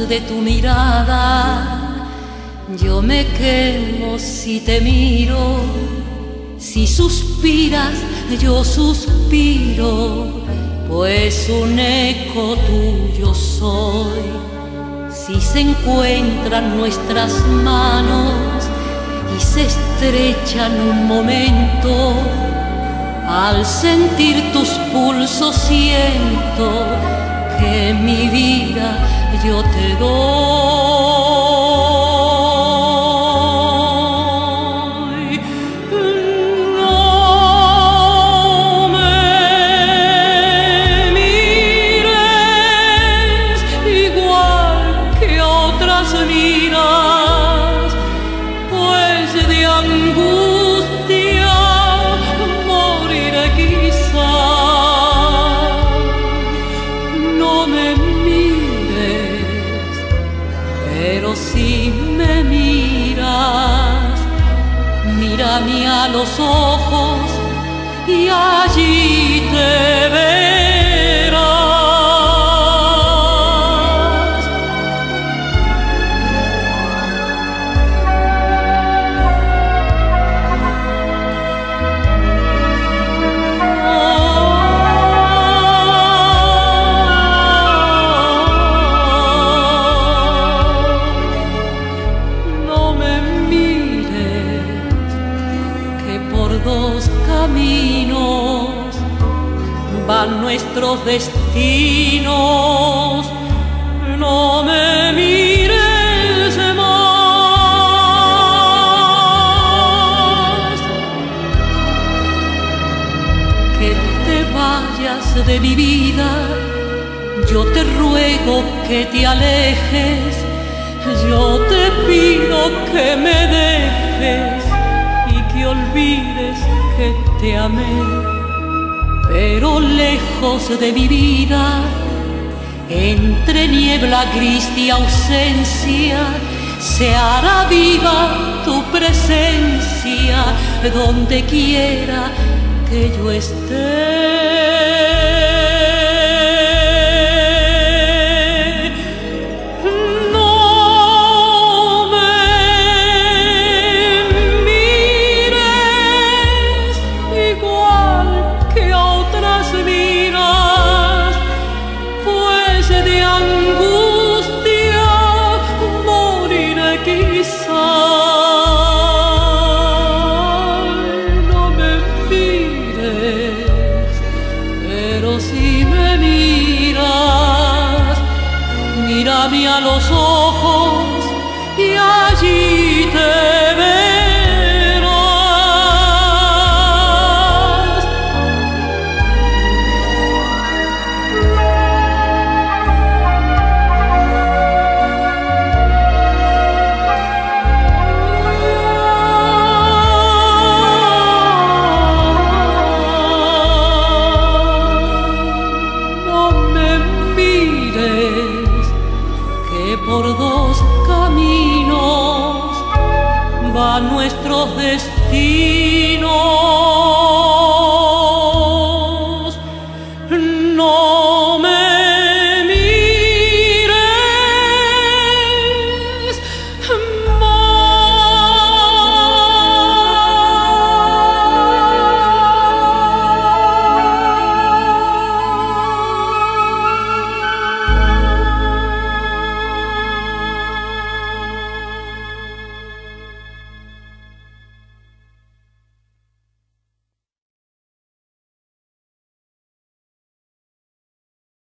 de tu mirada. Yo me quemo si te miro, si suspiras yo suspiro, pues un eco tuyo soy. Si se encuentran nuestras manos y se estrechan un momento, al sentir tus pulsos siento que mi vida yo te doy. No me mires igual que otras miras, pues de angustia moriré quizá. No me mires, pero si me miras, mírame a los ojos y allí te verás. Dos caminos van nuestros destinos. No me mires más, que te vayas de mi vida. Yo te ruego que te alejes, yo te pido que me dejes y que olvides que te amé. Pero lejos de mi vida, entre niebla gris y ausencia, se hará viva tu presencia donde quiera que yo esté. No me mires, pero si me miras, mírame a los ojos y allí te verás. Por dos caminos van nuestros destinos.